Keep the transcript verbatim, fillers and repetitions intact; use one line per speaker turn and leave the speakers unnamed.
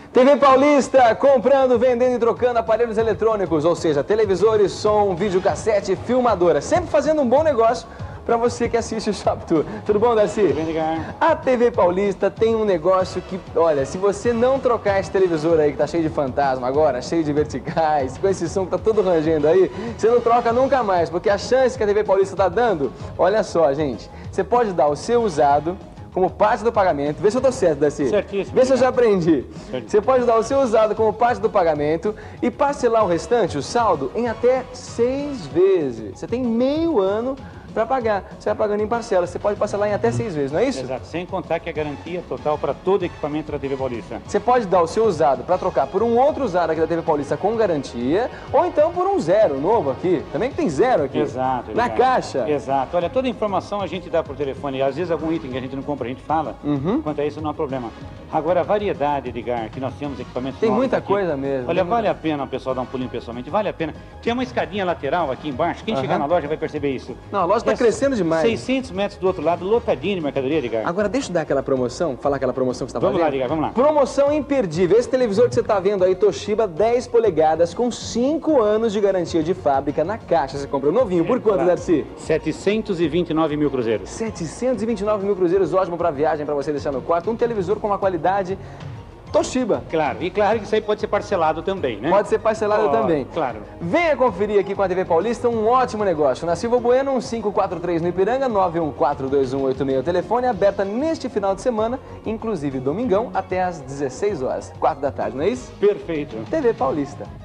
T V Paulista, comprando, vendendo e trocando aparelhos eletrônicos, ou seja, televisores, som, videocassete, filmadora. Sempre fazendo um bom negócio para você que assiste o Shop Tour. Tudo bom, Darcy?
Tudo bem, Edgar?
A T V Paulista tem um negócio que, olha, se você não trocar esse televisor aí que tá cheio de fantasma agora, cheio de verticais, com esse som que tá todo rangendo aí, você não troca nunca mais, porque a chance que a T V Paulista tá dando, olha só, gente, você pode dar o seu usado como parte do pagamento. Vê se eu tô certo, Darcy.
Certíssimo.
Vê se eu já aprendi.
Certíssimo.
Você pode dar o seu usado como parte do pagamento e parcelar o restante, o saldo, em até seis vezes. Você tem meio ano para pagar. Você vai pagando em parcelas. Você pode parcelar em até seis vezes, não é isso?
Exato. Sem contar que a garantia total para todo equipamento da T V Paulista.
Você pode dar o seu usado para trocar por um outro usado aqui da T V Paulista com garantia, ou então por um zero novo aqui. Também que tem zero aqui.
Exato.
Na
exato.
caixa.
Exato. Olha, toda informação a gente dá por telefone. Às vezes algum item que a gente não compra, a gente fala.
Uhum.
Quanto a isso, não há problema. Agora, a variedade, Edgar, que nós temos equipamentos
Tem
novos
muita
aqui.
coisa mesmo.
Olha,
Tem
vale
muita...
a pena o pessoal dar um pulinho pessoalmente. Vale a pena. Tem uma escadinha lateral aqui embaixo. Quem
Uhum.
chegar na loja vai perceber isso.
Não, a loja está
É
crescendo demais.
seiscentos metros do outro lado, lotadinho de mercadoria, Edgar.
Agora, deixa eu dar aquela promoção, falar aquela promoção que você está fazendo.
Vamos lá, Edgar, vamos lá.
Promoção imperdível. Esse televisor que você está vendo aí, Toshiba, dez polegadas, com cinco anos de garantia de fábrica na caixa. Você compra novinho. Por quanto, Darcy?
setecentos e vinte e nove mil cruzeiros.
setecentos e vinte e nove mil cruzeiros, ótimo para viagem, para você deixar no quarto. Um televisor com uma qualidade Toshiba.
Claro, e claro que isso aí pode ser parcelado também, né?
Pode ser parcelado
oh,
também.
Claro.
Venha conferir aqui com a T V Paulista um ótimo negócio. Na Silva Bueno, um cinco quatro três no Ipiranga, nove um quatro dois um oito seis, o telefone, aberta neste final de semana, inclusive domingão, até às dezesseis horas, quatro da tarde, não é isso?
Perfeito.
T V Paulista.